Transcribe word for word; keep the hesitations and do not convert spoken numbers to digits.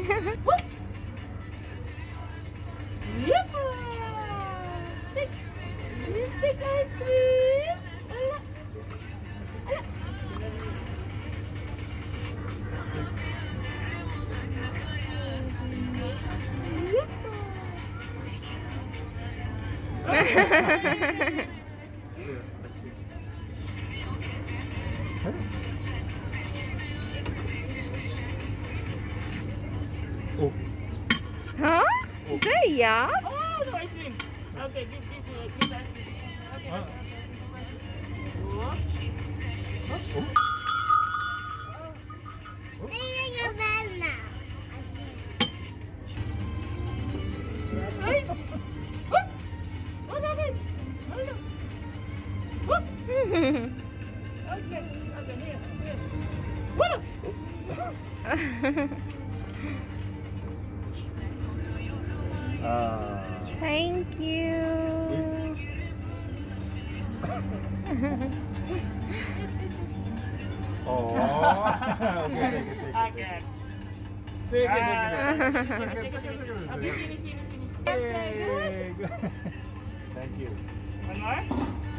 Yes. Take, take ice cream. Ala, ala. Oh. Huh? There, yeah. Oh, no ice cream. Okay, give, give, give, give the ice cream. Okay. Ah. Oh. Ring a bell now. Ay! What? What happened? Hold on. What? Okay, okay, here, here. What? Ah. Thank you. Oh. Okay, take it, take it. Okay. Take it, take it. Ah, Take it, okay, take it, take it, okay, take it. finish, finish, finish. Yay. Thank you. One more?